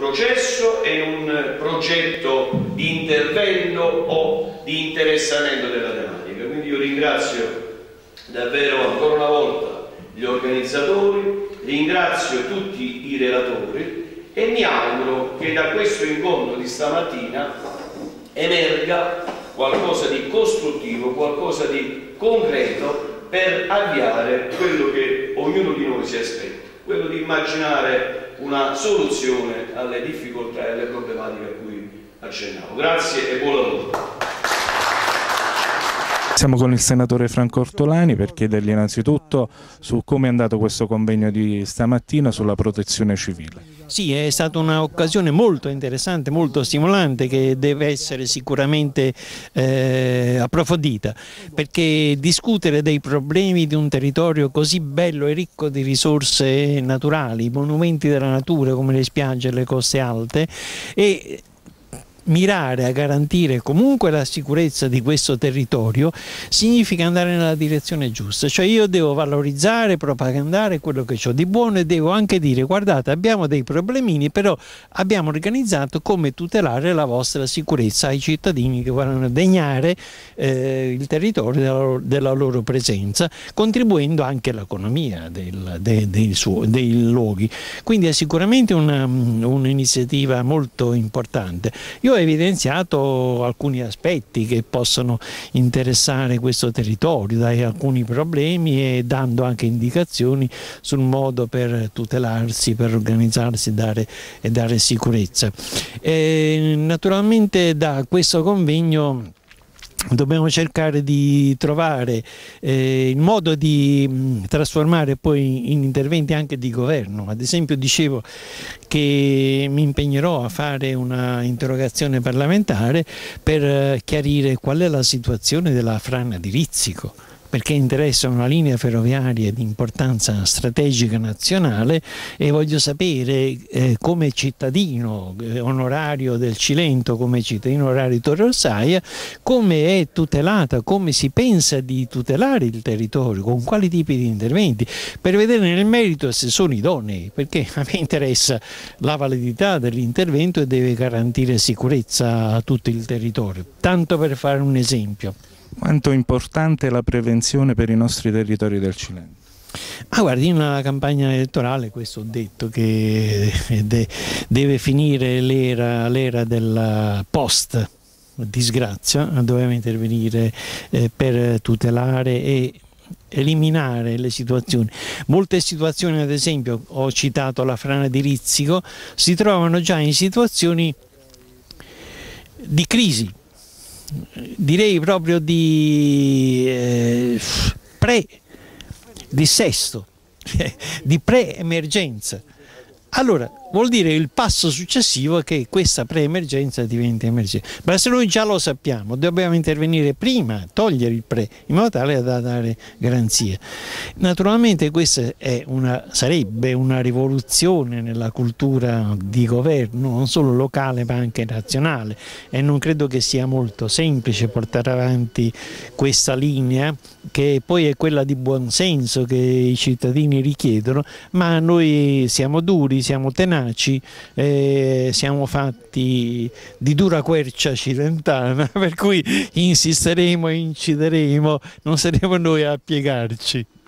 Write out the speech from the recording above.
processo e un progetto di intervento o di interessamento della tematica. Quindi io ringrazio davvero ancora una volta gli organizzatori, ringrazio tutti i relatori e mi auguro che da questo incontro di stamattina emerga qualcosa di costruttivo, qualcosa di concreto per avviare quello che ognuno di noi si aspetta, quello di immaginare una soluzione alle difficoltà e alle problematiche a cui accennavo. Grazie e buon lavoro. Siamo con il senatore Franco Ortolani per chiedergli innanzitutto su come è andato questo convegno di stamattina sulla protezione civile. Sì, è stata un'occasione molto interessante, molto stimolante, che deve essere sicuramente approfondita, perché discutere dei problemi di un territorio così bello e ricco di risorse naturali, monumenti della natura come le spiagge e le coste alte, e mirare a garantire comunque la sicurezza di questo territorio significa andare nella direzione giusta. Cioè io devo valorizzare, propagandare quello che ho di buono e devo anche dire: guardate, abbiamo dei problemini, però abbiamo organizzato come tutelare la vostra sicurezza ai cittadini che vogliono degnare il territorio della loro presenza, contribuendo anche all'economia dei luoghi. Quindi è sicuramente un'iniziativa molto importante. Io ho evidenziato alcuni aspetti che possono interessare questo territorio, dai alcuni problemi e dando anche indicazioni sul modo per tutelarsi, per organizzarsi e dare sicurezza. Naturalmente da questo convegno dobbiamo cercare di trovare il modo di trasformare poi in interventi anche di governo. Ad esempio dicevo che mi impegnerò a fare una interrogazione parlamentare per chiarire qual è la situazione della frana di Rizzico, perché interessa una linea ferroviaria di importanza strategica nazionale e voglio sapere come cittadino onorario del Cilento, come cittadino onorario di Torre Ossaia, come è tutelata, come si pensa di tutelare il territorio, con quali tipi di interventi, per vedere nel merito se sono idonei, perché a me interessa la validità dell'intervento e deve garantire sicurezza a tutto il territorio. Tanto per fare un esempio. Quanto importante è la prevenzione per i nostri territori del Cilento? Guardi, in una campagna elettorale questo ho detto che deve finire l'era della post disgrazia, dobbiamo intervenire per tutelare e eliminare le situazioni. Molte situazioni, ad esempio ho citato la frana di Rizzico, si trovano già in situazioni di crisi, direi proprio di pre-dissesto, di pre-emergenza. Allora, vuol dire il passo successivo è che questa pre-emergenza diventi emergenza. Ma se noi già lo sappiamo, dobbiamo intervenire prima, togliere il pre, in modo tale da dare garanzie. Naturalmente questa sarebbe una rivoluzione nella cultura di governo, non solo locale ma anche nazionale, e non credo che sia molto semplice portare avanti questa linea, che poi è quella di buonsenso che i cittadini richiedono, ma noi siamo duri, siamo tenaci, siamo fatti di dura quercia cilentana, per cui insisteremo e incideremo, non saremo noi a piegarci.